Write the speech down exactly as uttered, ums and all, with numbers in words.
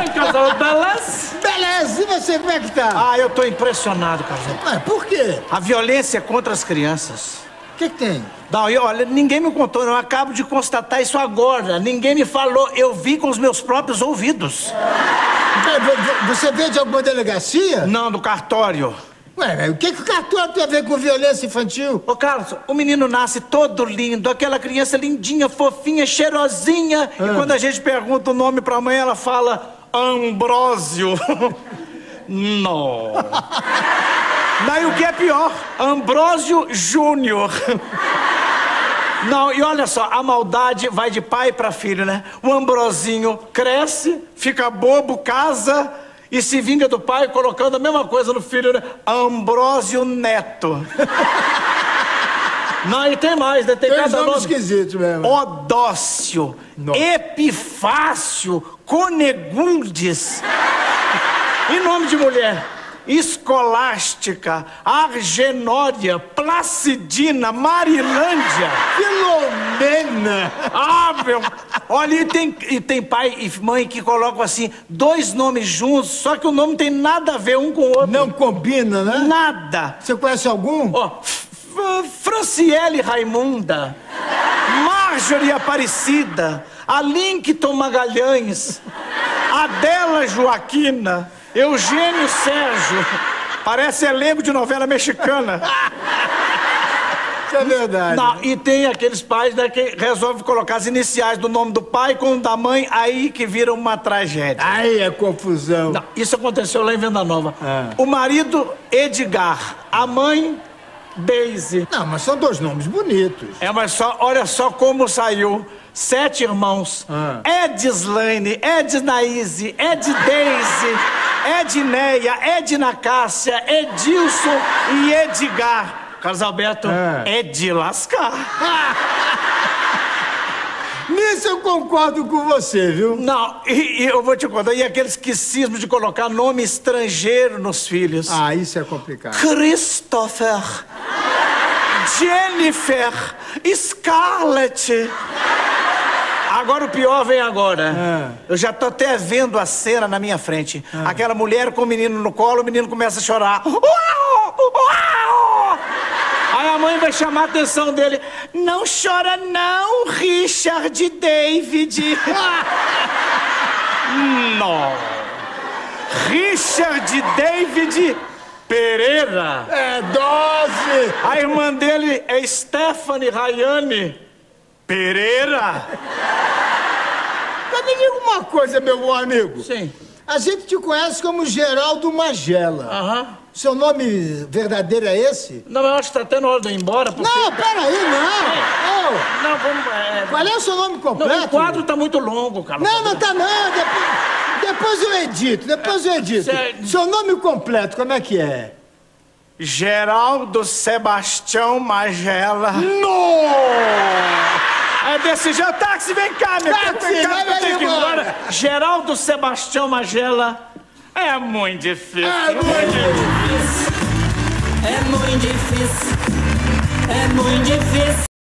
Casal, beleza? Beleza, e você, como é que tá? Ah, eu tô impressionado, casal. Mas por quê? A violência contra as crianças. O que que tem? Não, e olha, ninguém me contou, eu acabo de constatar isso agora. Ninguém me falou, eu vi com os meus próprios ouvidos. Você veio de alguma delegacia? Não, do cartório. Ué, o que que o cartório tem a ver com violência infantil? Ô, Carlos, o menino nasce todo lindo, aquela criança lindinha, fofinha, cheirosinha. Ah. E quando a gente pergunta o nome pra mãe, ela fala Ambrósio. Não. Daí o que é pior, Ambrósio Júnior. Não, e olha só, a maldade vai de pai pra filho, né? O Ambrosinho cresce, fica bobo, casa e se vinga do pai colocando a mesma coisa no filho, né? Ambrósio Neto. Não, e tem mais, né? Tem, Tem cada nome nome esquisito mesmo. Odócio, Nossa. Epifácio, Conegundes. E nome de mulher? Escolástica, Argenória, Placidina, Marilândia. Filomena. Ah, meu... Olha, e tem, e tem pai e mãe que colocam assim, dois nomes juntos, só que o nome tem nada a ver um com o outro. Não combina, né? Nada. Você conhece algum? Ó, F- Franciele Raimunda, Marjorie Aparecida, Alincton Magalhães, Adela Joaquina, Eugênio Sérgio. Parece elenco de novela mexicana. Isso é verdade. Não, e tem aqueles pais, né, que resolvem colocar as iniciais do nome do pai com o da mãe, aí que vira uma tragédia. Aí é confusão. Não, isso aconteceu lá em Venda Nova. Ah. O marido, Edgar. A mãe, Daisy. Não, mas são dois nomes bonitos. É, mas só, olha só como saiu. Sete irmãos. Ah. Edislaine, Ednaíse, Eddeise, Edneia, Edna Cássia, Edilson e Edgar. Carlos Alberto, Ah. é de lascar. Nisso eu concordo com você, viu? Não, e, e eu vou te contar, e aqueles que cismam de colocar nome estrangeiro nos filhos? Ah, isso é complicado. Christopher, Jennifer, Scarlett. Agora o pior vem agora. Ah. Eu já tô até vendo a cena na minha frente. Aquela mulher com o menino no colo, o menino começa a chorar. Uau! Uau! Aí a mãe vai chamar a atenção dele. Não chora não, Richard David. Não. Richard David Pereira. É dose! A irmã dele é Stephanie Rayane Pereira. Mas me diga uma coisa, meu bom amigo. Sim. A gente te conhece como Geraldo Magela. Aham. Seu nome verdadeiro é esse? Não, eu acho que tá até na hora de eu ir embora. Porque... Não, peraí, não. Ô, Não, vamos... É... qual é o seu nome completo? Não, o quadro tá muito longo, cara. Não, não tá não. Depois, depois eu edito, depois eu edito. Sério? Seu nome completo, como é que é? Geraldo Sebastião Magela. Não! É desse jeito. Táxi, vem cá, meu filho. Táxi, Vem cá, vai que eu tenho que ir embora. embora. Geraldo Sebastião Magela. É muito difícil. É muito difícil. É muito difícil, é muito difícil.